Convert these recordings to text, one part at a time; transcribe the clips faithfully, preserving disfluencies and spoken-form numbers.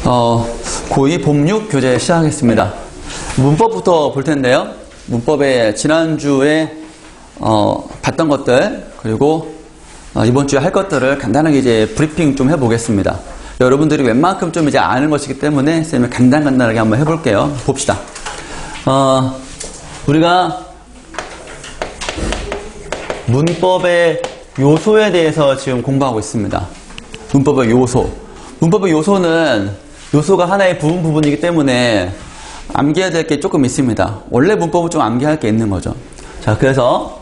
어, 고이 봄육 교재 시작하겠습니다. 문법부터 볼 텐데요. 문법에 지난주에 어, 봤던 것들 그리고 어, 이번 주에 할 것들을 간단하게 이제 브리핑 좀 해보겠습니다. 여러분들이 웬만큼 좀 이제 아는 것이기 때문에 쌤이 간단간단하게 한번 해볼게요. 봅시다. 어, 우리가 문법의 요소에 대해서 지금 공부하고 있습니다. 문법의 요소. 문법의 요소는 요소가 하나의 부분 부분이기 때문에 암기해야 될 게 조금 있습니다. 원래 문법은 좀 암기할 게 있는 거죠. 자, 그래서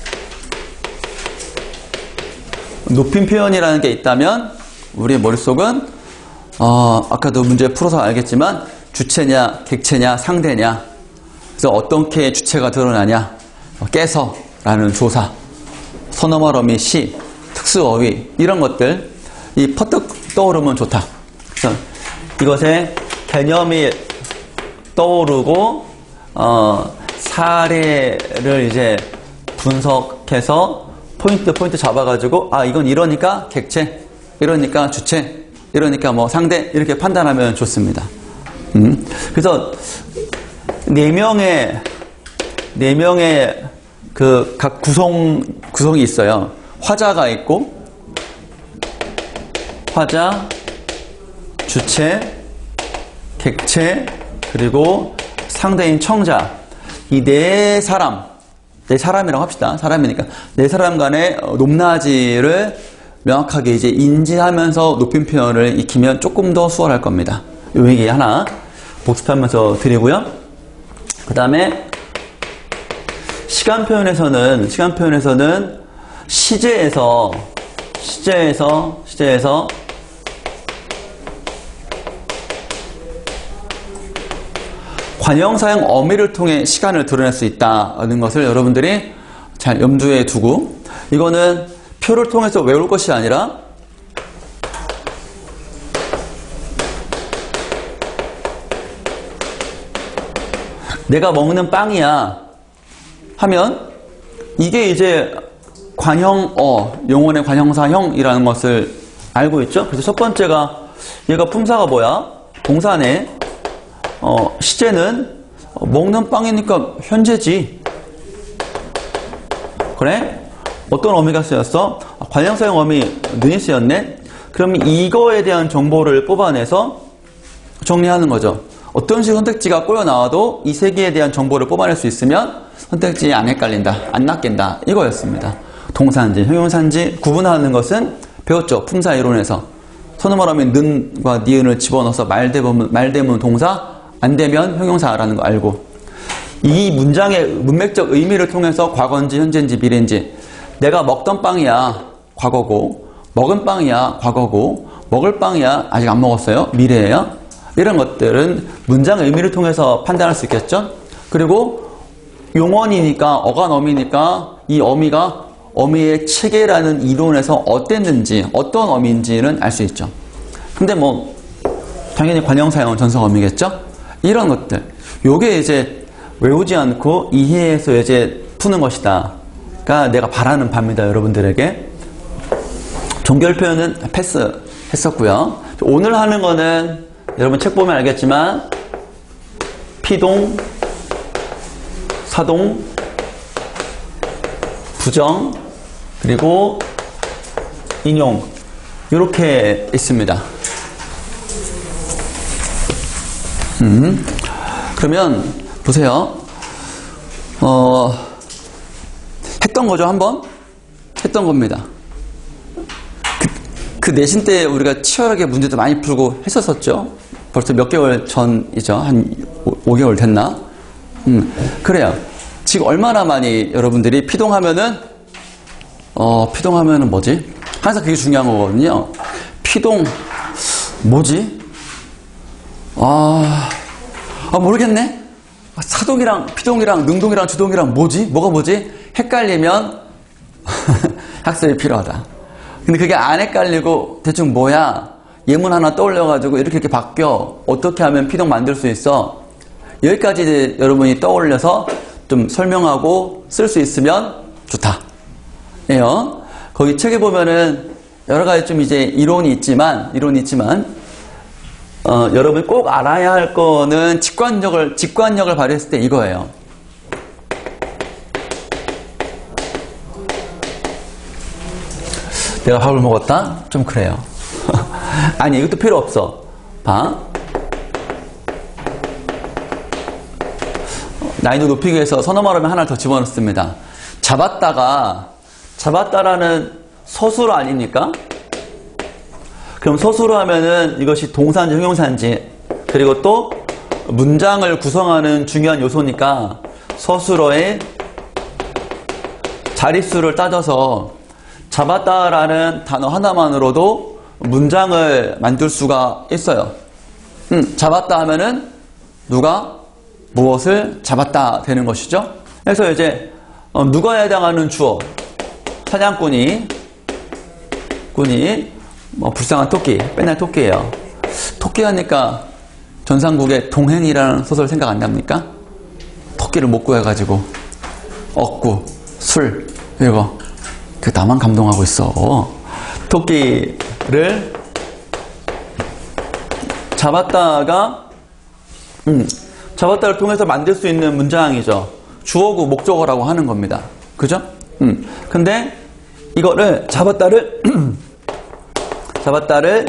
높임 표현이라는 게 있다면 우리 머릿속은 어, 아까도 문제 풀어서 알겠지만 주체냐, 객체냐, 상대냐, 그래서 어떻게 주체가 드러나냐, 깨서라는 조사, 선어말어미, 시, 특수어휘 이런 것들 이 퍼뜩 떠오르면 좋다. 그래서 이것의 개념이 떠오르고 어, 사례를 이제 분석해서 포인트 포인트 잡아가지고 아 이건 이러니까 객체, 이러니까 주체, 이러니까 뭐 상대 이렇게 판단하면 좋습니다. 음. 그래서 네 명의 네 명의 그 각 구성 구성이 있어요. 화자가 있고 화자, 주체, 객체, 그리고 상대인 청자. 이 네 사람, 네 사람이라고 합시다. 사람이니까 네 사람 간의 높낮이를 명확하게 이제 인지하면서 높임 표현을 익히면 조금 더 수월할 겁니다. 요 얘기 하나 복습하면서 드리고요. 그 다음에 시간 표현에서는 시간 표현에서는 시제에서 시제에서 시제에서 관형사형 어미를 통해 시간을 드러낼 수 있다는 것을 여러분들이 잘 염두에 두고, 이거는 표를 통해서 외울 것이 아니라 내가 먹는 빵이야 하면 이게 이제 관형어, 용언의 관형사형이라는 것을 알고 있죠. 그래서 첫 번째가 얘가 품사가 뭐야? 동사네. 어, 시제는 어, 먹는 빵이니까 현재지. 그래? 어떤 어미가 쓰였어? 아, 관형사형 어미 눈이 쓰였네? 그럼 이거에 대한 정보를 뽑아내서 정리하는 거죠. 어떤 식으로 선택지가 꼬여 나와도 이 세 개에 대한 정보를 뽑아낼 수 있으면 선택지에 안 헷갈린다, 안 낚인다 이거였습니다. 동사인지 형용사인지 구분하는 것은 배웠죠. 품사 이론에서. 선어말하면 는과 니은을 집어넣어서 말대문, 말대문 동사, 안 되면 형용사라는 거 알고, 이 문장의 문맥적 의미를 통해서 과거인지 현재인지 미래인지, 내가 먹던 빵이야 과거고, 먹은 빵이야 과거고, 먹을 빵이야 아직 안 먹었어요 미래예요. 이런 것들은 문장의 의미를 통해서 판단할 수 있겠죠. 그리고 용언이니까 어간어미니까 이 어미가 어미의 체계라는 이론에서 어땠는지, 어떤 어미인지는 알 수 있죠. 근데 뭐 당연히 관형사형은 전성어미겠죠. 이런 것들, 요게 이제 외우지 않고 이해해서 이제 푸는 것이다 가 내가 바라는 바입니다. 여러분들에게. 종결 표현은 패스 했었고요. 오늘 하는 거는 여러분 책 보면 알겠지만 피동, 사동, 부정, 그리고 인용 이렇게 있습니다. 음, 그러면 보세요. 어, 했던 거죠. 한번 했던 겁니다. 그, 그 내신 때 우리가 치열하게 문제도 많이 풀고 했었었죠. 벌써 몇 개월 전이죠. 한 오 개월 됐나? 음, 그래요. 지금 얼마나 많이 여러분들이 피동하면은 어, 피동하면은 뭐지? 항상 그게 중요한 거거든요. 피동 뭐지? 아, 아 모르겠네. 사동이랑 피동이랑 능동이랑 주동이랑 뭐지? 뭐가 뭐지? 헷갈리면 학습이 필요하다. 근데 그게 안 헷갈리고 대충 뭐야? 예문 하나 떠올려가지고 이렇게 이렇게 바뀌어. 어떻게 하면 피동 만들 수 있어? 여기까지 여러분이 떠올려서 좀 설명하고 쓸 수 있으면 좋다. 예요. 거기 책에 보면은 여러 가지 좀 이제 이론이 있지만, 이론이 있지만, 어, 여러분이 꼭 알아야 할 거는 직관력을, 직관력을 발휘했을 때 이거예요. 내가 밥을 먹었다? 좀 그래요. 아니, 이것도 필요 없어. 봐. 난이도 높이기 위해서 선어말음에 하나 더 집어넣습니다. 잡았다가, 잡았다라는 서술어 아닙니까? 그럼 서술어 하면은 이것이 동사인지 형용사인지, 그리고 또 문장을 구성하는 중요한 요소니까 서술어의 자릿수를 따져서 잡았다라는 단어 하나만으로도 문장을 만들 수가 있어요. 음, 잡았다 하면은 누가 무엇을 잡았다 되는 것이죠. 그래서 이제 어, 누가에 해당하는 주어, 사냥꾼이 꾼이 뭐 불쌍한 토끼, 맨날 토끼예요. 토끼 하니까 전상국의 동행이라는 소설 생각 안 납니까? 토끼를 못 구해가지고 억구, 술 이거 그 나만 감동하고 있어. 토끼를 잡았다가 음, 잡았다를 통해서 만들 수 있는 문장이죠. 주어고 목적어라고 하는 겁니다. 그죠? 음. 근데 이거를 잡았다를 잡았다를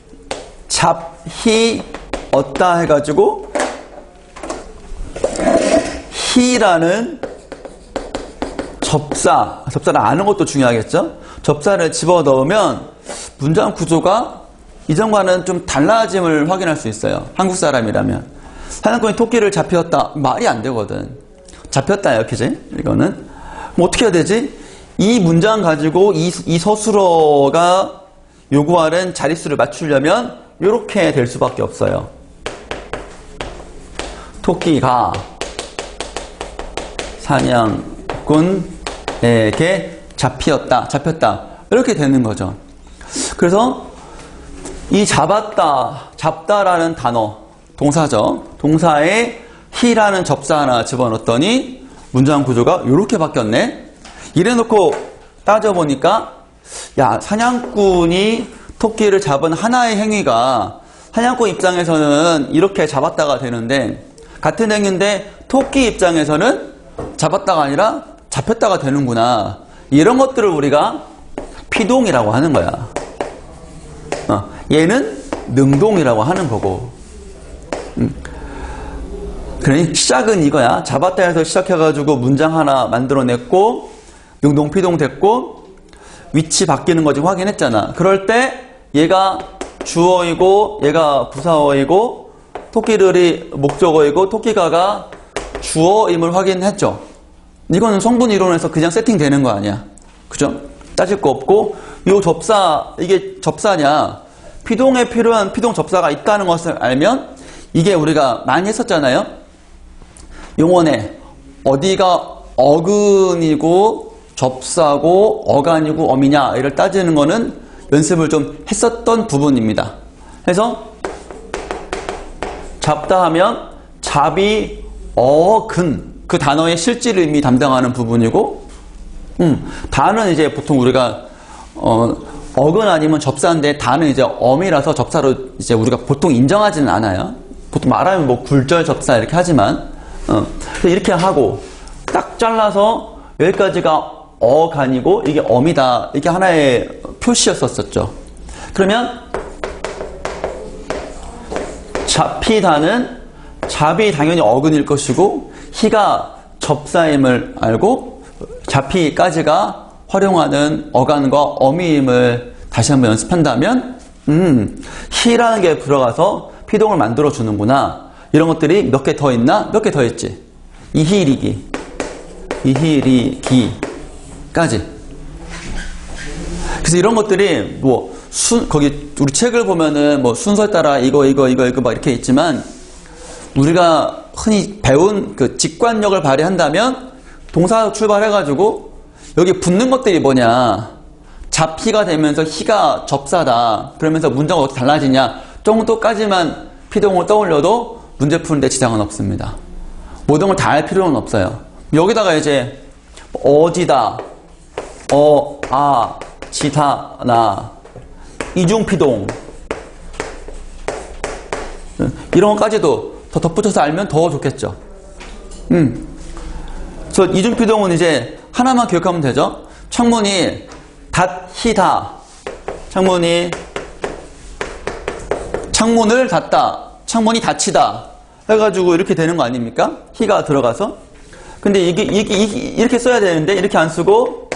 잡히 얻다 해가지고 히라는 접사, 접사를 아는 것도 중요하겠죠? 접사를 집어넣으면 문장 구조가 이전과는 좀 달라짐을 확인할 수 있어요. 한국 사람이라면. 사냥꾼이 토끼를 잡혔다. 말이 안 되거든. 잡혔다예요, 그지? 이거는. 뭐 어떻게 해야 되지? 이 문장 가지고 이, 이 서술어가 요구하는 자릿수를 맞추려면 이렇게 될 수밖에 없어요. 토끼가 사냥꾼에게 잡히었다, 잡혔다 이렇게 되는 거죠. 그래서 이 잡았다, 잡다라는 단어, 동사죠. 동사에 히라는 접사 하나 집어넣었더니 문장 구조가 이렇게 바뀌었네. 이래놓고 따져보니까 야, 사냥꾼이 토끼를 잡은 하나의 행위가 사냥꾼 입장에서는 이렇게 잡았다가 되는데 같은 행위인데 토끼 입장에서는 잡았다가 아니라 잡혔다가 되는구나. 이런 것들을 우리가 피동이라고 하는 거야. 어, 얘는 능동이라고 하는 거고. 음. 그러니 시작은 이거야. 잡았다 해서 시작해가지고 문장 하나 만들어냈고 능동 피동 됐고 위치 바뀌는 거지 확인했잖아. 그럴 때 얘가 주어이고 얘가 부사어이고 토끼들이 목적어이고 토끼가가 주어임을 확인했죠. 이거는 성분 이론에서 그냥 세팅되는 거 아니야. 그죠? 따질 거 없고 이 접사, 이게 접사냐 피동에 필요한 피동 접사가 있다는 것을 알면 이게 우리가 많이 했었잖아요. 용언에 어디가 어근이고 접사고 어간이고 어미냐 이를 따지는 거는 연습을 좀 했었던 부분입니다. 그래서 잡다 하면 잡이 어근 그 단어의 실질 의미 담당하는 부분이고 음, 다는 이제 보통 우리가 어, 어근 아니면 접사인데 다는 이제 어미라서 접사로 이제 우리가 보통 인정하지는 않아요. 보통 말하면 뭐 굴절 접사 이렇게 하지만 어, 이렇게 하고 딱 잘라서 여기까지가 어간이고 이게 어미다 이게 하나의 표시였었죠. 그러면 잡히다는 잡이 당연히 어근일 것이고 히가 접사임을 알고 잡히까지가 활용하는 어간과 어미임을 다시 한번 연습한다면 음, 히라는 게 들어가서 피동을 만들어 주는구나. 이런 것들이 몇 개 더 있나? 몇 개 더 있지. 이히리기, 이히리기까지. 그래서 이런 것들이 뭐 순, 거기 우리 책을 보면은 뭐 순서에 따라 이거 이거 이거 이거 막 이렇게 있지만 우리가 흔히 배운 그 직관력을 발휘한다면 동사 출발해가지고 여기 붙는 것들이 뭐냐. 잡히가 되면서 히가 접사다. 그러면서 문장이 어떻게 달라지냐 정도까지만 피동을 떠올려도 문제 푸는데 지장은 없습니다. 모든 걸 다 할 필요는 없어요. 여기다가 이제 어디다, 어, 아, 지다, 나 이중피동 이런 것까지도 더 덧붙여서 알면 더 좋겠죠. 음. 그래서 이중피동은 이제 하나만 기억하면 되죠. 창문이 닫히다. 창문이 창문을 닫다. 창문이 닫히다. 해가지고 이렇게 되는 거 아닙니까? 히가 들어가서. 근데 이게, 이게, 이게 이렇게 써야 되는데 이렇게 안 쓰고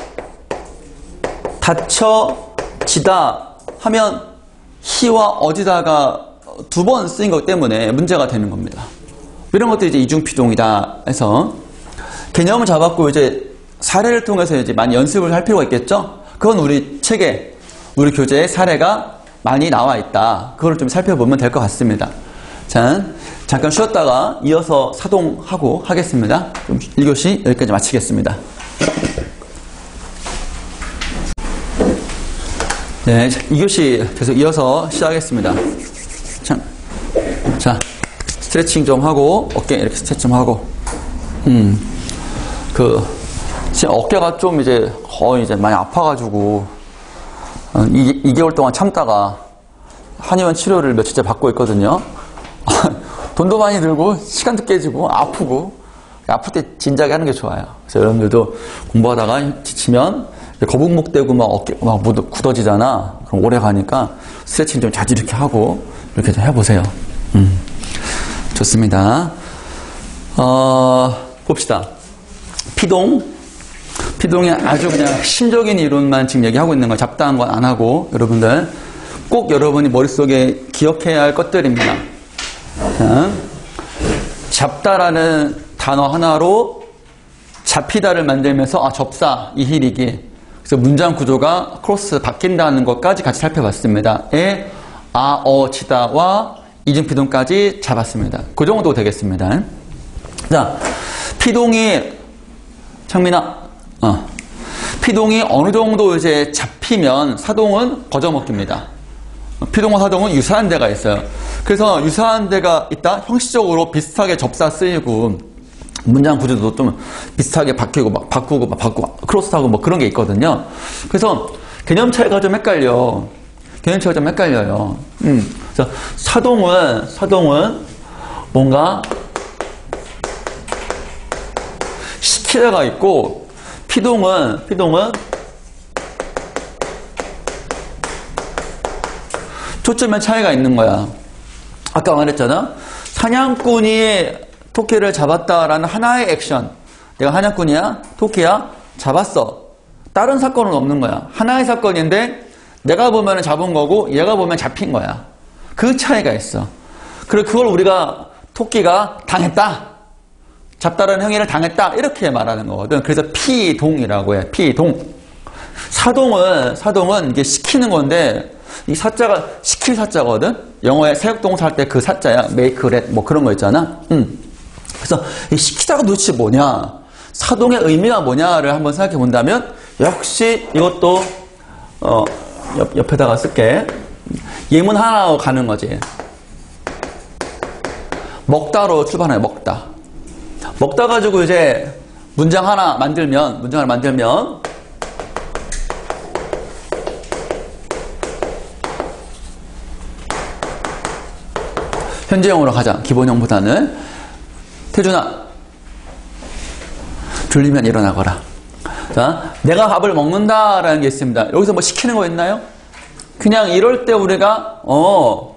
닫혀지다 하면 히와 어지다가 두 번 쓰인 것 때문에 문제가 되는 겁니다. 이런 것들이 이제 이중피동이다 해서 개념을 잡았고 이제 사례를 통해서 이제 많이 연습을 할 필요가 있겠죠? 그건 우리 책에, 우리 교재에 사례가 많이 나와 있다. 그걸 좀 살펴보면 될 것 같습니다. 자, 잠깐 쉬었다가 이어서 사동하고 하겠습니다. 그럼 일 교시 여기까지 마치겠습니다. 네, 이 교시 계속 이어서 시작하겠습니다. 자, 자, 스트레칭 좀 하고, 어깨 이렇게 스트레칭 좀 하고, 음, 그, 지금 어깨가 좀 이제 거의 이제 많이 아파가지고, 이, 이 개월 동안 참다가 한의원 치료를 며칠째 받고 있거든요. 돈도 많이 들고, 시간도 깨지고, 아프고, 아플 때 진작에 하는 게 좋아요. 그래서 여러분들도 공부하다가 지치면, 거북목 대고 막 어깨 막 굳어지잖아. 그럼 오래 가니까 스트레칭 좀 자주 이렇게 하고, 이렇게 좀 해보세요. 음, 좋습니다. 어, 봅시다. 피동. 피동의 아주 그냥 핵심적인 이론만 지금 얘기하고 있는 거, 잡다한 건 안 하고, 여러분들 꼭 여러분이 머릿속에 기억해야 할 것들입니다. 자, 잡다라는 단어 하나로 잡히다를 만들면서, 아, 접사, 이힐이기. 그래서 문장 구조가 크로스 바뀐다는 것까지 같이 살펴봤습니다. 에, 아, 어, 지다와 이중피동까지 잡았습니다. 그 정도 되겠습니다. 자, 피동이, 창민아, 어, 피동이 어느 정도 이제 잡히면 사동은 거저먹기입니다. 피동과 사동은 유사한 데가 있어요. 그래서 유사한 데가 있다? 형식적으로 비슷하게 접사 쓰이고, 문장 구조도 좀 비슷하게 바뀌고, 막 바꾸고, 막 바꾸고, 크로스하고 뭐 그런 게 있거든요. 그래서 개념 차이가 좀 헷갈려. 개념 차이가 좀 헷갈려요. 음. 그래서 사동은, 사동은 뭔가 시키다가 있고, 피동은, 피동은 초점의 차이가 있는 거야. 아까 말했잖아. 사냥꾼이 토끼를 잡았다라는 하나의 액션. 내가 사냥꾼이야? 토끼야? 잡았어. 다른 사건은 없는 거야. 하나의 사건인데 내가 보면 잡은 거고 얘가 보면 잡힌 거야. 그 차이가 있어. 그리고 그걸 우리가 토끼가 당했다. 잡다라는 행위를 당했다. 이렇게 말하는 거거든. 그래서 피동이라고 해. 피동. 사동은, 사동은 이게 시키는 건데 이 사자가 시킬 사자거든. 영어에 사역동사 할 때 그 사자야. make, let 뭐 그런 거 있잖아. 음. 그래서 이 시키다가 도대체 뭐냐? 사동의 의미가 뭐냐를 한번 생각해 본다면 역시 이것도 어, 옆, 옆에다가 쓸게. 예문 하나로 가는 거지. 먹다로 출발해. 먹다. 먹다 가지고 이제 문장 하나 만들면 문장을 만들면 현재형으로 가자. 기본형보다는. 태준아, 졸리면 일어나거라. 자, 내가 밥을 먹는다라는 게 있습니다. 여기서 뭐 시키는 거 있나요? 그냥 이럴 때 우리가 어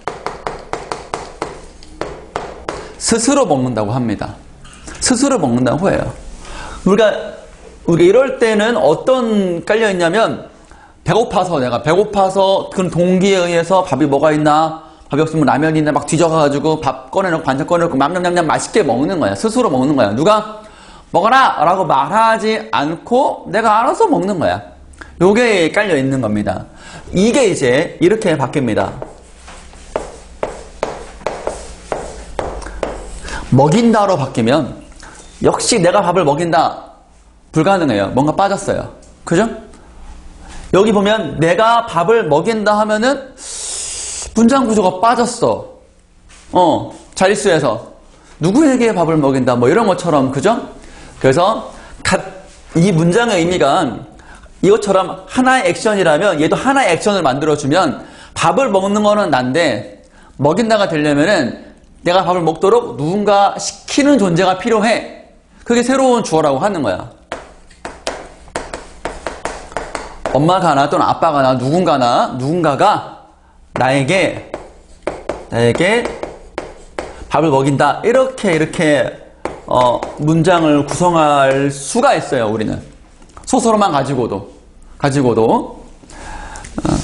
스스로 먹는다고 합니다. 스스로 먹는다고 해요. 우리가 우리가 이럴 때는 어떤 깔려 있냐면 배고파서 내가 배고파서 그런 동기에 의해서 밥이 뭐가 있나? 밥이 없으면 라면이 있나 막 뒤져가지고 밥 꺼내놓고 반찬 꺼내놓고 냠냠냠냠 맛있게 먹는 거야. 스스로 먹는 거야. 누가 먹어라! 라고 말하지 않고 내가 알아서 먹는 거야. 요게 깔려 있는 겁니다. 이게 이제 이렇게 바뀝니다. 먹인다로 바뀌면 역시 내가 밥을 먹인다. 불가능해요. 뭔가 빠졌어요. 그죠? 여기 보면 내가 밥을 먹인다 하면은 문장 구조가 빠졌어. 어, 자릿수에서. 누구에게 밥을 먹인다. 뭐 이런 것처럼. 그죠? 그래서 이 문장의 의미가 이것처럼 하나의 액션이라면 얘도 하나의 액션을 만들어주면 밥을 먹는 거는 난데 먹인다가 되려면은 내가 밥을 먹도록 누군가 시키는 존재가 필요해. 그게 새로운 주어라고 하는 거야. 엄마가나 또는 아빠가나 누군가나 누군가가 나에게 나에게 밥을 먹인다. 이렇게 이렇게 어, 문장을 구성할 수가 있어요. 우리는 소설어만 가지고도 가지고도 어.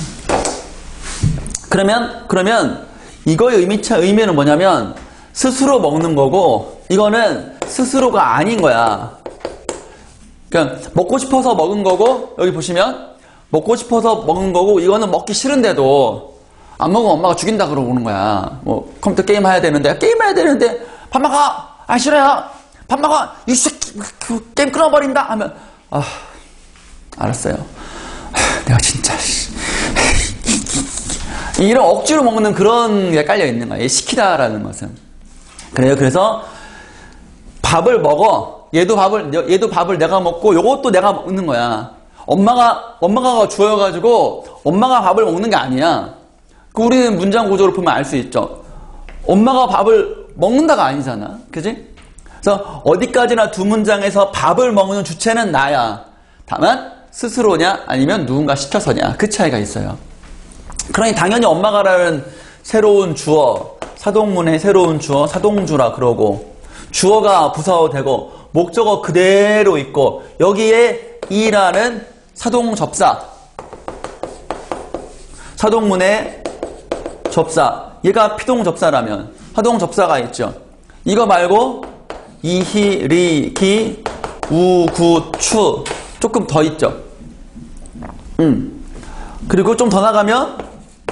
그러면 그러면 이거의 의미차 의미는 뭐냐면 스스로 먹는 거고 이거는 스스로가 아닌 거야. 그러니까 먹고 싶어서 먹은 거고 여기 보시면 먹고 싶어서 먹은 거고 이거는 먹기 싫은데도 안 먹으면 엄마가 죽인다 그러고 오는 거야. 뭐 컴퓨터 게임 해야 되는데 게임 해야 되는데 밥 먹어. 아 싫어요. 밥 먹어. 이 새끼 그 게임 끊어버린다 하면 아 알았어요. 내가 진짜 이런 억지로 먹는 그런 게 깔려 있는 거야. 시키다라는 것은. 그래요. 그래서 밥을 먹어. 얘도 밥을 얘도 밥을 내가 먹고 요것도 내가 먹는 거야. 엄마가 엄마가 주어가지고 엄마가 밥을 먹는 게 아니야. 우리는 문장 구조를 보면 알 수 있죠. 엄마가 밥을 먹는다가 아니잖아. 그지? 그래서 어디까지나 두 문장에서 밥을 먹는 주체는 나야. 다만 스스로냐 아니면 누군가 시켜서냐 그 차이가 있어요. 그러니 당연히 엄마가라는 새로운 주어, 사동문의 새로운 주어, 사동주라 그러고 주어가 부사어되고 목적어 그대로 있고 여기에 이라는 사동접사, 사동문의 접사, 얘가 피동접사라면 사동접사가 있죠. 이거 말고 이히, 리, 기, 우, 구, 추 조금 더 있죠. 음. 그리고 좀 더 나가면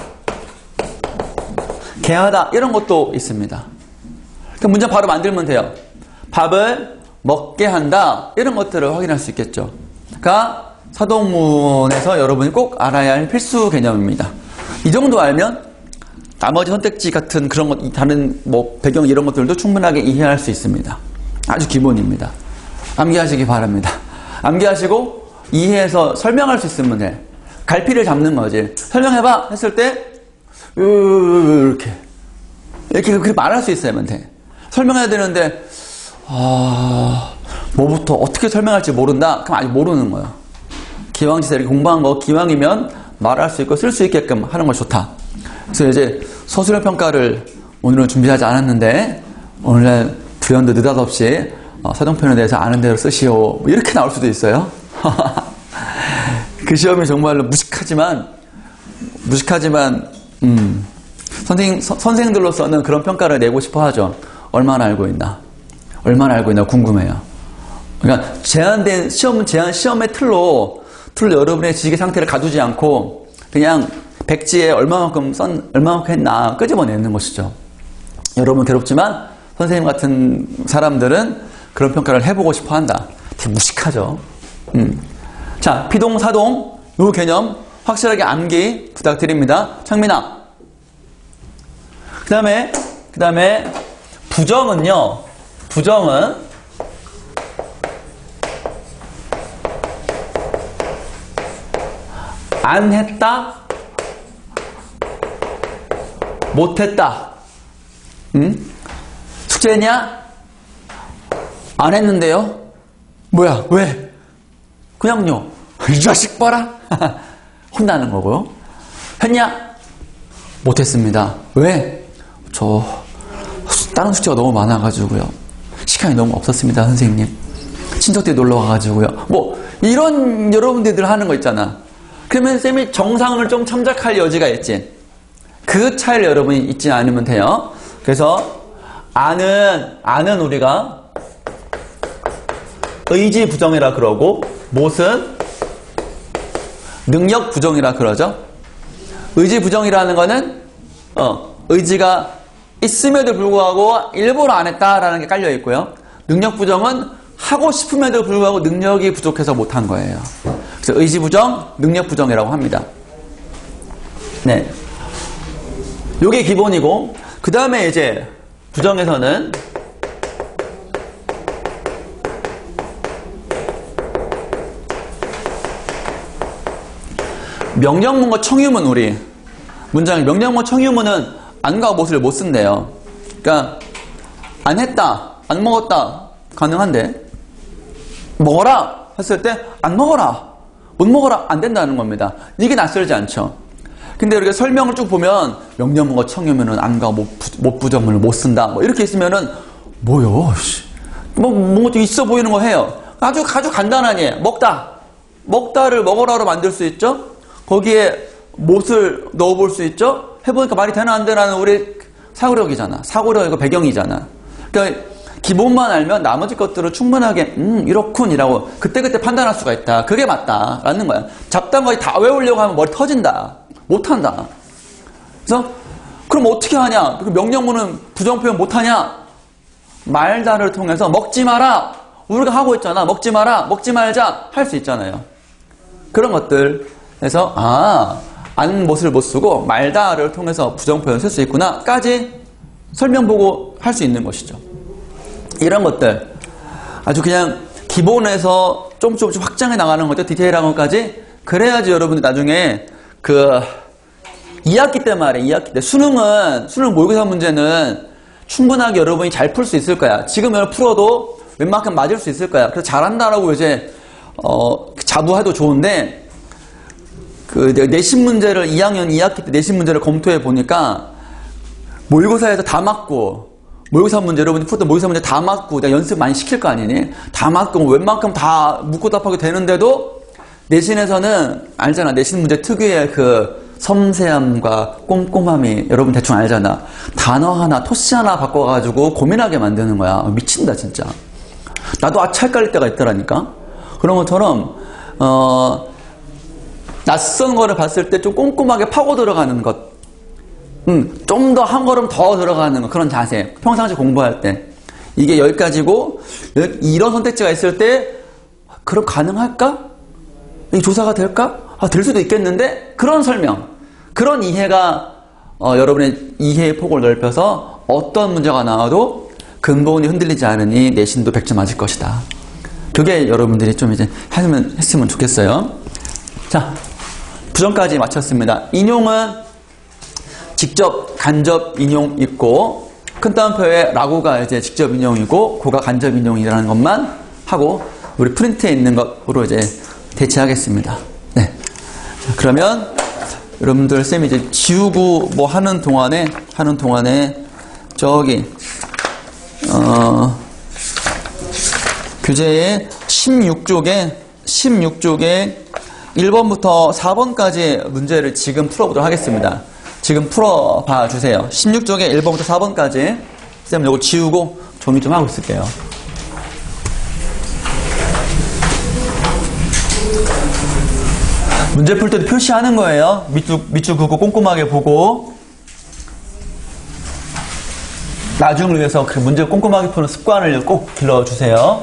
개하다 이런 것도 있습니다. 그럼 문장 바로 만들면 돼요. 밥을 먹게 한다 이런 것들을 확인할 수 있겠죠. 가 사동문에서 여러분이 꼭 알아야 할 필수 개념입니다. 이 정도 알면 나머지 선택지 같은 그런 것, 다른 뭐 배경 이런 것들도 충분하게 이해할 수 있습니다. 아주 기본입니다. 암기하시기 바랍니다. 암기하시고 이해해서 설명할 수 있으면 돼. 갈피를 잡는 거지. 설명해봐 했을 때 이렇게 이렇게 그렇게 말할 수 있어야만 돼. 설명해야 되는데 아 뭐부터 어떻게 설명할지 모른다? 그럼 아직 모르는 거야. 기왕지사 이렇게 공부한 거 기왕이면 말할 수 있고 쓸 수 있게끔 하는 거 좋다. 그래서 이제 서술형 평가를 오늘은 준비하지 않았는데 오늘날 불현듯 느닷없이 어, 사동편에 대해서 아는 대로 쓰시오 뭐 이렇게 나올 수도 있어요. 그 시험이 정말로 무식하지만 무식하지만 음, 선생, 서, 선생들로서는 그런 평가를 내고 싶어 하죠. 얼마나 알고 있나 얼마나 알고 있나 궁금해요. 그러니까 제한된 시험, 제한 시험의 틀로 틀로 여러분의 지식의 상태를 가두지 않고 그냥 백지에 얼마만큼 썬, 얼마만큼 했나 끄집어내는 것이죠. 여러분 괴롭지만 선생님 같은 사람들은 그런 평가를 해보고 싶어 한다. 되게 무식하죠. 음. 자, 피동, 사동 요 개념 확실하게 암기 부탁드립니다. 창민아. 그 다음에 그 다음에 부정은요. 부정은 안 했다, 못했다. 응? 숙제냐? 안 했는데요? 뭐야? 왜? 그냥요. 이 자식 봐라. 혼나는 거고요. 했냐? 못했습니다. 왜? 저 다른 숙제가 너무 많아가지고요. 시간이 너무 없었습니다, 선생님. 친척들이 놀러 와가지고요. 뭐 이런 여러분들이 하는 거 있잖아. 그러면 쌤이 정상을 좀 참작할 여지가 있지. 그 차이를 여러분이 잊지 않으면 돼요. 그래서 아는 아는 우리가 의지 부정이라 그러고 못은 능력 부정이라 그러죠. 의지 부정이라는 거는 어, 의지가 있음에도 불구하고 일부러 안 했다라는 게 깔려 있고요. 능력 부정은 하고 싶음에도 불구하고 능력이 부족해서 못한 거예요. 그래서 의지 부정, 능력 부정이라고 합니다. 네, 요게 기본이고 그 다음에 이제 부정에서는 명령문과 청유문 우리 문장에 명령문, 청유문은 안과 못을 못 쓴대요. 그러니까 안 했다, 안 먹었다 가능한데 먹어라 했을 때 안 먹어라, 못 먹어라 안 된다는 겁니다. 이게 낯설지 않죠. 근데 이렇게 설명을 쭉 보면 명령문과 청유면은 안가 못 부정문을 못 쓴다 뭐 이렇게 있으면은 뭐요? 뭐 뭔가 좀 있어 보이는 거 해요. 아주 아주 간단하니 먹다, 먹다를 먹어라로 만들 수 있죠. 거기에 못을 넣어볼 수 있죠. 해보니까 말이 되나 안 되나는 우리 사고력이잖아. 사고력이고 배경이잖아. 그러니까 기본만 알면 나머지 것들을 충분하게 음 이렇군이라고 그때그때 판단할 수가 있다. 그게 맞다라는 거야. 잡다한 거에 다 외우려고 하면 머리 터진다. 못한다. 그래서 그럼 어떻게 하냐? 그 명령문은 부정표현 못하냐? 말다를 통해서 먹지 마라. 우리가 하고 있잖아. 먹지 마라. 먹지 말자. 할 수 있잖아요. 그런 것들 해서 아, 안 못을 못 쓰고 말다를 통해서 부정표현 쓸 수 있구나 까지 설명 보고 할 수 있는 것이죠. 이런 것들 아주 그냥 기본에서 조금 조금씩 확장해 나가는 것들, 디테일한 것까지. 그래야지 여러분들 나중에 그 이 학기 때 말이에요. 이 학기 때 수능은 수능 모의고사 문제는 충분하게 여러분이 잘 풀 수 있을 거야. 지금 여러분 풀어도 웬만큼 맞을 수 있을 거야. 그래서 잘한다라고 이제 어 자부해도 좋은데 그 내신 문제를 이 학년 이 학기 때 내신 문제를 검토해 보니까 모의고사에서 다 맞고 모의고사 문제 여러분이 풀었던 모의고사 문제 다 맞고 내가 연습 많이 시킬 거 아니니? 다 맞고 웬만큼 다 묻고 답하게 되는데도 내신에서는 알잖아. 내신 문제 특유의 그 섬세함과 꼼꼼함이 여러분 대충 알잖아. 단어 하나, 토시 하나 바꿔가지고 고민하게 만드는 거야. 미친다 진짜. 나도 아차 헷갈릴 때가 있더라니까. 그런 것처럼 어, 낯선 거를 봤을 때 좀 꼼꼼하게 파고 들어가는 것, 음, 좀 더 한 걸음 더 들어가는 것, 그런 자세. 평상시 공부할 때 이게 여기까지고 이런 선택지가 있을 때 그럼 가능할까? 이 조사가 될까? 아, 될 수도 있겠는데? 그런 설명, 그런 이해가 어, 여러분의 이해의 폭을 넓혀서 어떤 문제가 나와도 근본이 흔들리지 않으니 내신도 백 점 맞을 것이다. 그게 여러분들이 좀 이제 했으면, 했으면 좋겠어요. 자, 부정까지 마쳤습니다. 인용은 직접, 간접 인용 있고, 큰 따옴표에 라고가 이제 직접 인용이고, 고가 간접 인용이라는 것만 하고, 우리 프린트에 있는 것으로 이제 대체하겠습니다. 네. 자, 그러면 여러분들 쌤이 이제 지우고 뭐 하는 동안에 하는 동안에 저기 어 교재의 십육 쪽에 십육 쪽에 일 번부터 사 번까지 문제를 지금 풀어보도록 하겠습니다. 지금 풀어봐 주세요. 십육 쪽에 일 번부터 사 번까지 쌤 이거 지우고 정리 좀 하고 있을게요. 문제 풀 때도 표시하는 거예요. 밑줄, 밑줄 긋고 꼼꼼하게 보고. 나중을 위해서 그 문제 꼼꼼하게 푸는 습관을 꼭 길러주세요.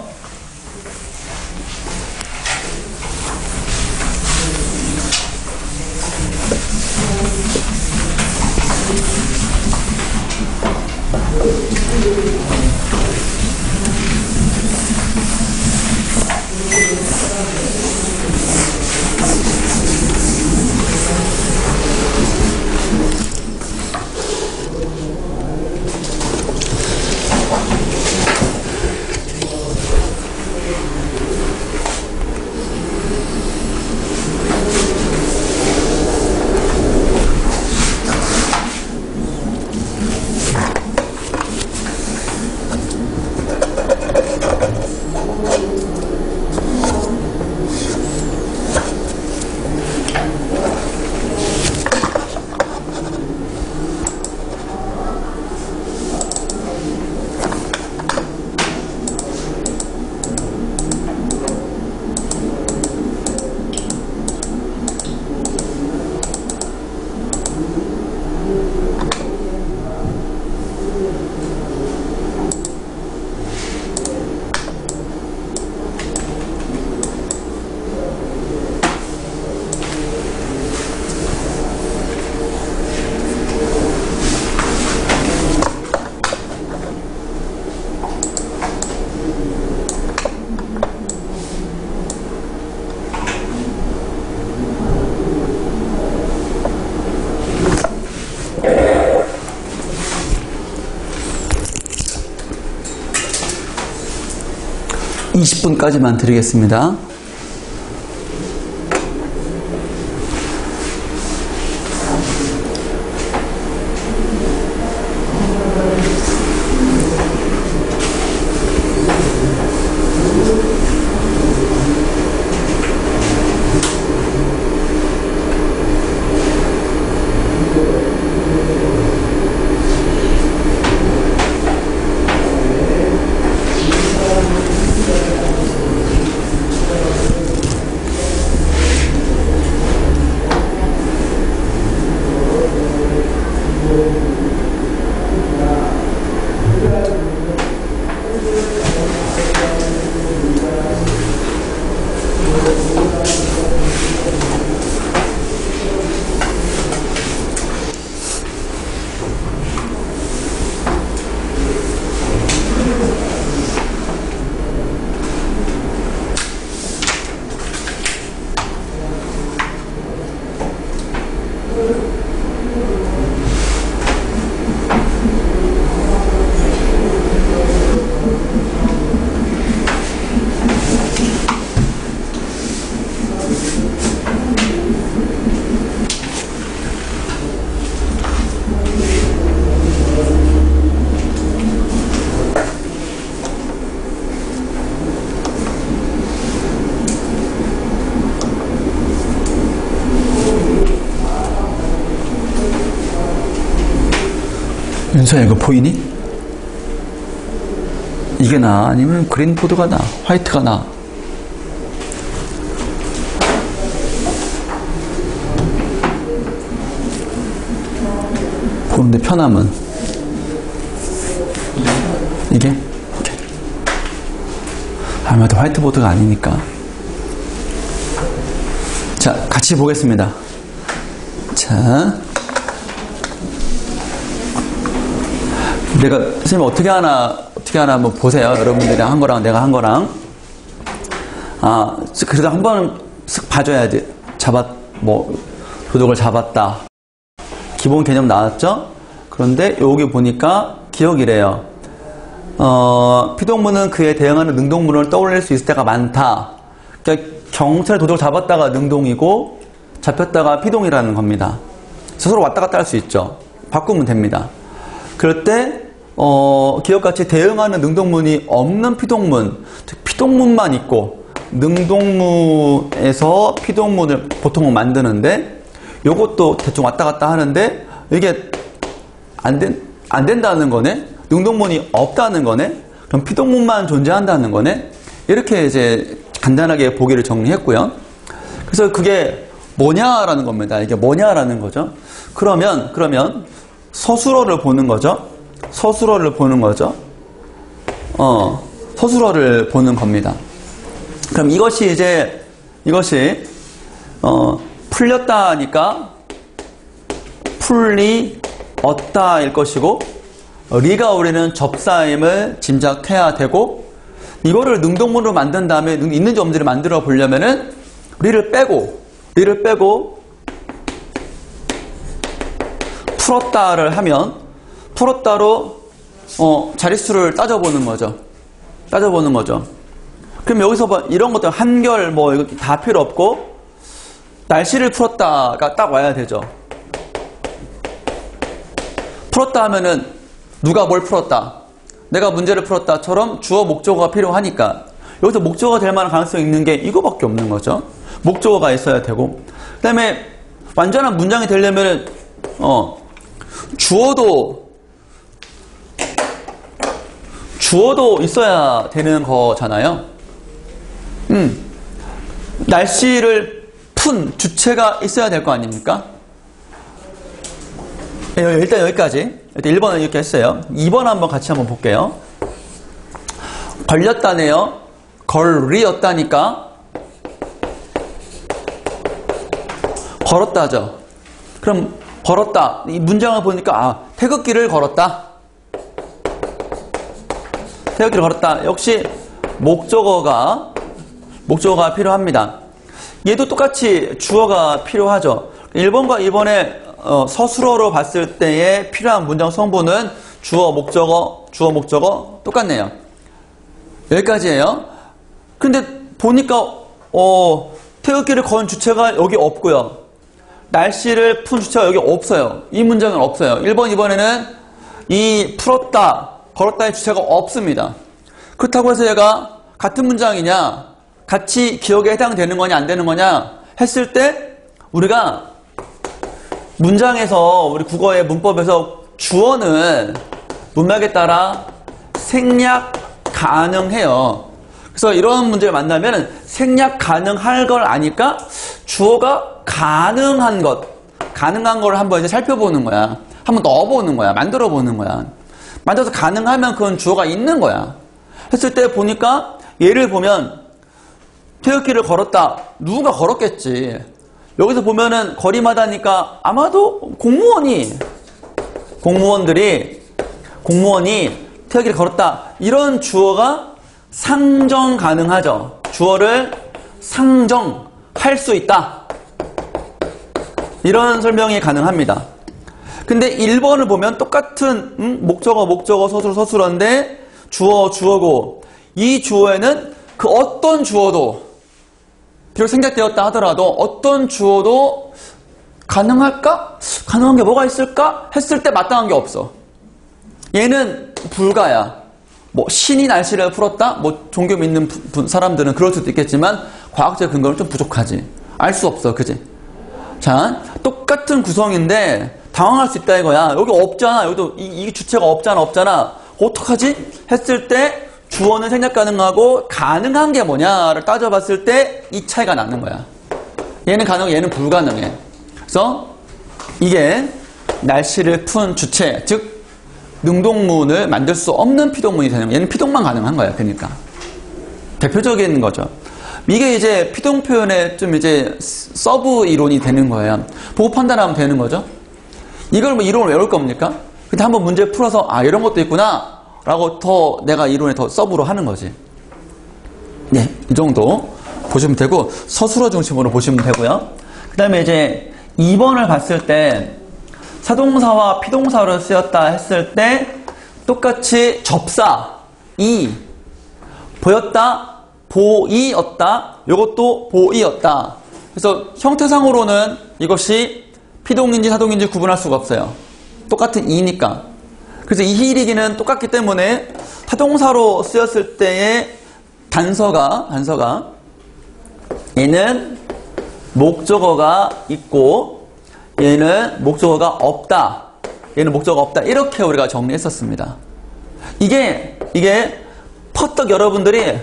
이십 분까지만 드리겠습니다. 윤서야, 이거 보이니? 이게 나? 아니면 그린보드가 나? 화이트가 나? 보는데 편함은? 이게? 오케이. 아마도 화이트보드가 아니니까. 자, 같이 보겠습니다. 자. 내가, 선생님 어떻게 하나, 어떻게 하나 한번 보세요. 여러분들이랑 한 거랑 내가 한 거랑. 아, 그래도 한 번은 쓱 봐줘야지. 잡았, 뭐, 도덕을 잡았다. 기본 개념 나왔죠? 그런데 여기 보니까 기억이래요. 어, 피동문은 그에 대응하는 능동문을 떠올릴 수 있을 때가 많다. 그러니까 경찰 도덕을 잡았다가 능동이고, 잡혔다가 피동이라는 겁니다. 스스로 왔다 갔다 할 수 있죠. 바꾸면 됩니다. 그럴 때, 어, 기억같이 대응하는 능동문이 없는 피동문, 즉 피동문만 있고 능동문에서 피동문을 보통은 만드는데 요것도 대충 왔다 갔다 하는데 이게 안, 된, 안 된다는 거네? 능동문이 없다는 거네? 그럼 피동문만 존재한다는 거네? 이렇게 이제 간단하게 보기를 정리했고요. 그래서 그게 뭐냐라는 겁니다. 이게 뭐냐라는 거죠. 그러면, 그러면 서술어를 보는 거죠. 서술어를 보는 거죠. 어, 서술어를 보는 겁니다. 그럼 이것이 이제, 이것이, 어, 풀렸다니까, 풀리었다일 것이고, 리가 우리는 접사임을 짐작해야 되고, 이거를 능동문으로 만든 다음에 있는 점들을 만들어 보려면은, 리를 빼고, 리를 빼고, 풀었다를 하면, 풀었다로 어, 자릿수를 따져보는 거죠. 따져보는 거죠. 그럼 여기서 뭐 이런 것들 한결 뭐 이거 다 필요 없고 날씨를 풀었다가 딱 와야 되죠. 풀었다 하면은 누가 뭘 풀었다, 내가 문제를 풀었다처럼 주어 목적어가 필요하니까 여기서 목적어가 될 만한 가능성이 있는 게 이거밖에 없는 거죠. 목적어가 있어야 되고, 그 다음에 완전한 문장이 되려면은 어, 주어도 주어도 있어야 되는 거잖아요. 음, 날씨를 푼 주체가 있어야 될 거 아닙니까? 일단 여기까지. 일단 일 번은 이렇게 했어요. 이 번 한번 같이 한번 볼게요. 걸렸다네요. 걸리었다니까 걸었다죠. 그럼 걸었다. 이 문장을 보니까 아, 태극기를 걸었다. 태극기를 걸었다. 역시 목적어가 목적어가 필요합니다. 얘도 똑같이 주어가 필요하죠. 일 번과 이 번의 어, 서술어로 봤을 때의 필요한 문장 성분은 주어, 목적어, 주어, 목적어 똑같네요. 여기까지예요. 근데 보니까 어, 태극기를 건 주체가 여기 없고요. 날씨를 푼 주체가 여기 없어요. 이 문장은 없어요. 일 번, 이 번에는 이 풀었다, 걸었다의 주체가 없습니다. 그렇다고 해서 얘가 같은 문장이냐, 같이 기억에 해당되는 거냐 안 되는 거냐 했을 때 우리가 문장에서 우리 국어의 문법에서 주어는 문맥에 따라 생략 가능해요. 그래서 이런 문제를 만나면 생략 가능할 걸 아니까 주어가 가능한 것, 가능한 걸 한번 이제 살펴보는 거야. 한번 넣어보는 거야. 만들어 보는 거야. 만들어서 가능하면 그건 주어가 있는 거야. 했을 때 보니까 예를 보면 태극기를 걸었다. 누군가 걸었겠지. 여기서 보면은 거리마다니까 아마도 공무원이 공무원들이 공무원이 태극기를 걸었다. 이런 주어가 상정 가능하죠. 주어를 상정할 수 있다. 이런 설명이 가능합니다. 근데 일 번을 보면 똑같은 음? 목적어, 목적어, 서술어, 서술어인데 주어, 주어고 이 주어에는 그 어떤 주어도 비록 생략되었다 하더라도 어떤 주어도 가능할까? 가능한 게 뭐가 있을까? 했을 때 마땅한 게 없어. 얘는 불가야. 뭐 신이 날씨를 풀었다? 뭐 종교 믿는 분, 사람들은 그럴 수도 있겠지만 과학적 근거는 좀 부족하지. 알 수 없어. 그지? 자, 똑같은 구성인데 당황할 수 있다 이거야. 여기 없잖아. 여기도 이, 이 주체가 없잖아. 없잖아. 어떡하지? 했을 때 주어는 생략 가능하고 가능한 게 뭐냐를 따져봤을 때 이 차이가 나는 거야. 얘는 가능, 얘는 불가능해. 그래서 이게 날씨를 푼 주체, 즉 능동문을 만들 수 없는 피동문이 되는 거야. 얘는 피동만 가능한 거야. 그러니까 대표적인 거죠. 이게 이제 피동 표현의 좀 이제 서브 이론이 되는 거예요. 보고 판단하면 되는 거죠. 이걸 뭐 이론을 외울 겁니까? 근데 한번 문제 풀어서 아 이런 것도 있구나 라고 더 내가 이론에 더 서브로 하는 거지. 네, 이 정도 보시면 되고 서술어 중심으로 보시면 되고요. 그 다음에 이제 이 번을 봤을 때 사동사와 피동사로 쓰였다 했을 때 똑같이 접사, 이, 보였다, 보이었다, 이것도 보이었다. 그래서 형태상으로는 이것이 피동인지 사동인지 구분할 수가 없어요. 똑같은 이니까. 그래서 이희리기는 똑같기 때문에 타동사로 쓰였을 때의 단서가, 단서가 얘는 목적어가 있고 얘는 목적어가 없다. 얘는 목적어가 없다. 이렇게 우리가 정리했었습니다. 이게, 이게 퍼뜩 여러분들이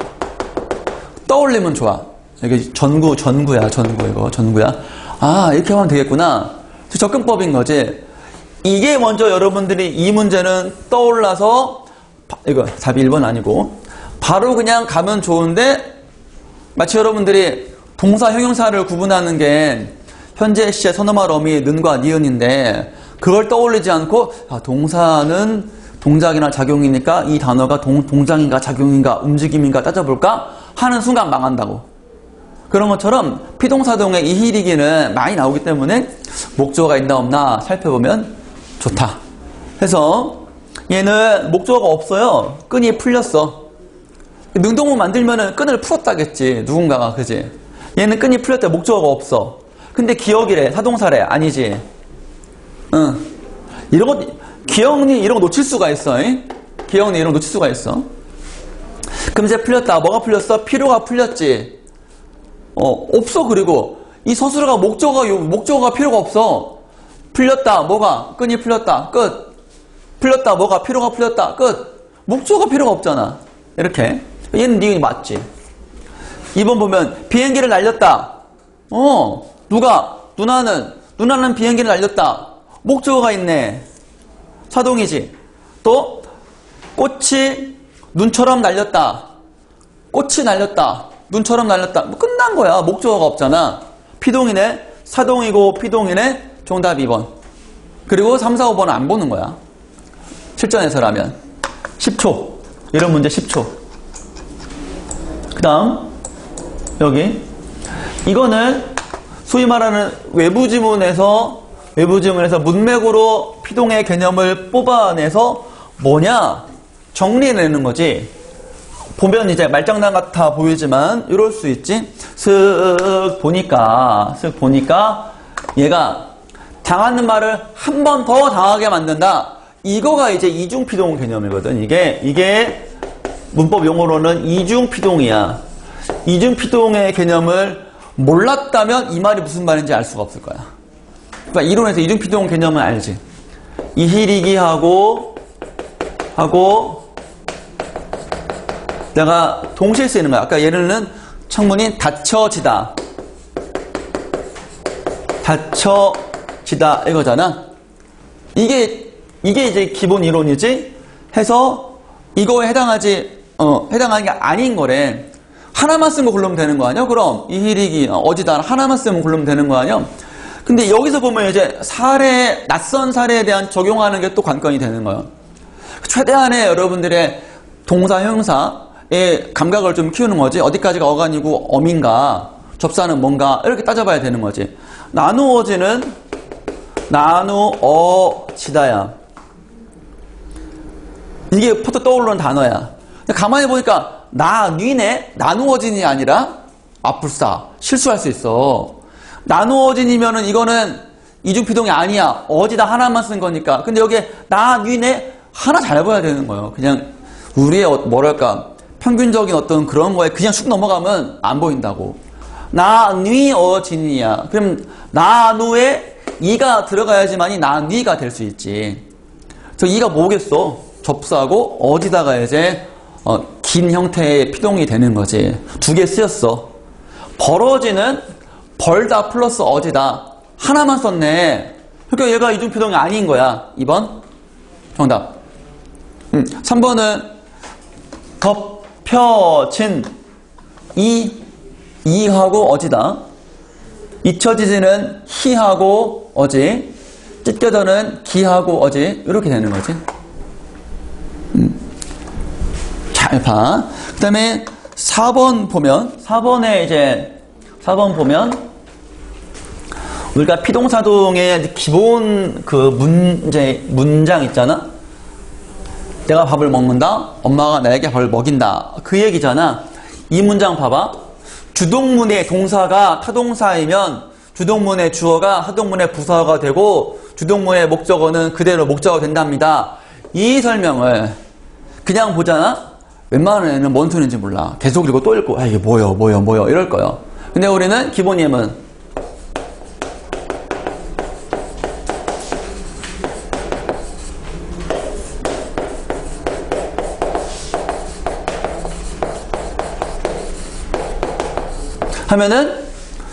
떠올리면 좋아. 이게 전구, 전구야, 전구, 이거, 전구야. 아, 이렇게 하면 되겠구나. 접근법인 거지. 이게 먼저 여러분들이 이 문제는 떠올라서, 이거 답이 일 번 아니고, 바로 그냥 가면 좋은데, 마치 여러분들이 동사, 형용사를 구분하는 게 현재 시제 선어말 어미 는과 니은인데 그걸 떠올리지 않고 아, 동사는 동작이나 작용이니까 이 단어가 동, 동작인가 작용인가 움직임인가 따져볼까 하는 순간 망한다고. 그런 것처럼 피동사동의 이희리기는 많이 나오기 때문에 목적어가 있나 없나 살펴보면 좋다. 그래서 얘는 목적어가 없어요. 끈이 풀렸어. 능동문 만들면은 끈을 풀었다겠지 누군가가. 그지? 얘는 끈이 풀렸다. 목적어가 없어. 근데 기억이래. 사동사래. 아니지. 응. 이런 거, 기억니 이런 거 놓칠 수가 있어. 잉? 기억니 이런 거 놓칠 수가 있어. 그럼 이제 풀렸다. 뭐가 풀렸어? 필요가 풀렸지. 어, 없어. 그리고 이 서술어가 목적어가, 목적어가 필요가 없어. 풀렸다. 뭐가? 끈이 풀렸다. 끝. 풀렸다. 뭐가? 필요가 풀렸다. 끝. 목적어가 필요가 없잖아. 이렇게. 얘는 니은이 맞지. 이 번 보면 비행기를 날렸다. 어, 누가? 누나는, 누나는 비행기를 날렸다. 목적어가 있네. 사동이지. 또 꽃이 눈처럼 날렸다. 꽃이 날렸다. 눈처럼 날렸다. 뭐 끝난 거야. 목적어가 없잖아. 피동이네. 사동이고 피동이네. 정답 이 번. 그리고 삼, 사, 오 번은 안 보는 거야. 실전에서라면. 십 초. 이런 문제 십 초. 그 다음 여기 이거는 소위 말하는 외부 지문에서 외부 지문에서 문맥으로 피동의 개념을 뽑아내서 뭐냐 정리해내는 거지. 보면 이제 말장난 같아 보이지만 이럴 수 있지. 슥 보니까 슥 보니까 얘가 당하는 말을 한 번 더 당하게 만든다. 이거가 이제 이중피동 개념이거든. 이게 이게 문법 용어로는 이중피동이야. 이중피동의 개념을 몰랐다면 이 말이 무슨 말인지 알 수가 없을 거야. 그러니까 이론에서 이중피동 개념은 알지. 이희리기하고 하고 내가 동시에 쓰이는 거야. 아까 얘는 창문이 닫혀지다. 닫혀지다 이거잖아. 이게 이게 이제 기본 이론이지. 해서 이거에 해당하지 어 해당하는 게 아닌 거래. 하나만 쓰면 고르면 되는 거 아니야? 그럼 이희리기 어지다 하나만 쓰면 고르면 되는 거 아니야? 근데 여기서 보면 이제 사례 낯선 사례에 대한 적용하는 게 또 관건이 되는 거예요. 최대한의 여러분들의 동사 형용사의 감각을 좀 키우는 거지. 어디까지가 어간이고 어민가, 접사는 뭔가 이렇게 따져봐야 되는 거지. 나누어지는 나누어지다야. 이게 포트 떠오르는 단어야. 근데 가만히 보니까 나, 니네 나누어진이 아니라 아뿔싸 실수할 수 있어. 나누어진이면은 이거는 이중피동이 아니야. 어지다 하나만 쓴 거니까. 근데 여기에 나, 니네 하나 잘 봐야 되는 거예요. 그냥 우리의 뭐랄까 평균적인 어떤 그런 거에 그냥 쑥 넘어가면 안 보인다고. 나, 니, 어진이야. 그럼 나누에 이가 들어가야지만이 나, 니가 될 수 있지. 그래서 이가 뭐겠어? 접수하고 어디다가 이제 어, 긴 형태의 피동이 되는 거지. 두 개 쓰였어. 벌어지는 벌다 플러스 어지다. 하나만 썼네. 그러니까 얘가 이중피동이 아닌 거야. 이 번 정답. 음, 삼 번은 덮혀진 이, 이하고 어지다. 잊혀지지는 희하고 어지. 찢겨져는 기하고 어지. 이렇게 되는 거지. 음. 잘 봐. 그 다음에 사 번 보면, 사 번에 이제, 사 번 보면, 우리가 피동사동의 기본 그 문제, 문장 있잖아? 내가 밥을 먹는다? 엄마가 나에게 밥을 먹인다. 그 얘기잖아. 이 문장 봐봐. 주동문의 동사가 타동사이면 주동문의 주어가 하동문의 부사어가 되고 주동문의 목적어는 그대로 목적어가 된답니다. 이 설명을 그냥 보잖아? 웬만한 애는 뭔 소리인지 몰라. 계속 읽고 또 읽고 아 이게 뭐요 뭐요 뭐요 이럴 거예요. 근데 우리는 기본 예문 하면은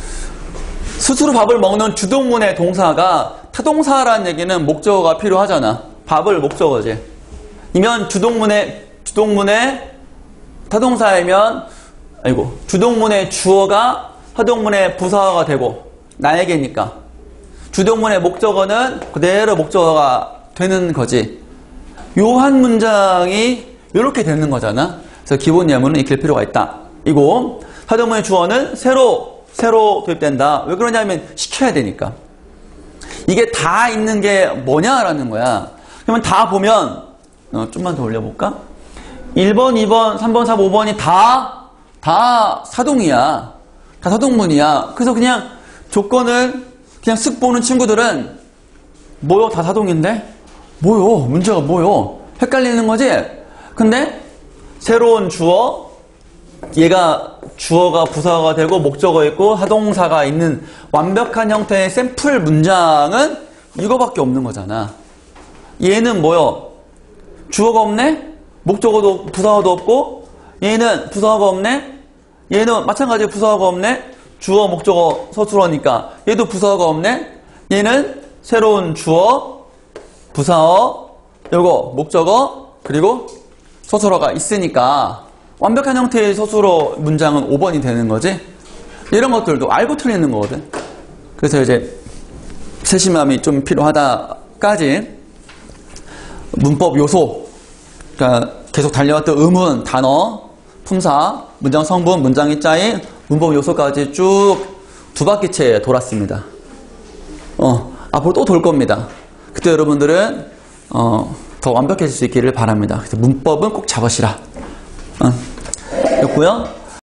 스스로 밥을 먹는 주동문의 동사가 타동사라는 얘기는 목적어가 필요하잖아. 밥을 목적어지. 이면 주동문의 주동문의 타동사이면 아이고 주동문의 주어가 하동문의 부사어가 되고 나에게니까 주동문의 목적어는 그대로 목적어가 되는 거지. 요 한 문장이 이렇게 되는 거잖아. 그래서 기본 예문은 익힐 필요가 있다. 이고 하동문의 주어는 새로 새로 도입된다. 왜 그러냐면 시켜야 되니까. 이게 다 있는 게 뭐냐라는 거야. 그러면 다 보면 어, 좀만 더 올려볼까? 일 번, 이 번, 삼 번, 사 번, 오 번이 다, 다 사동이야. 다 사동문이야. 그래서 그냥 조건을 그냥 쓱 보는 친구들은 뭐요? 다 사동인데? 뭐요? 문제가 뭐요? 헷갈리는 거지? 근데 새로운 주어, 얘가 주어가 부사가 되고 목적어 있고 하동사가 있는 완벽한 형태의 샘플 문장은 이거밖에 없는 거잖아. 얘는 뭐요? 주어가 없네? 목적어도 부사어도 없고 얘는 부사어가 없네? 얘는 마찬가지로 부사어가 없네? 주어 목적어 서술어니까 얘도 부사어가 없네? 얘는 새로운 주어 부사어 요거 목적어 그리고 서술어가 있으니까 완벽한 형태의 서술어 문장은 오 번이 되는 거지. 이런 것들도 알고 틀리는 거거든. 그래서 이제 세심함이 좀 필요하다까지 문법 요소, 그러니까 계속 달려왔던 의문, 단어, 품사, 문장 성분, 문장의 짜임, 문법 요소까지 쭉 두 바퀴째 돌았습니다. 어, 앞으로 또 돌 겁니다. 그때 여러분들은 어, 더 완벽해질 수 있기를 바랍니다. 그래서 문법은 꼭 잡으시라. 어. 됐고요.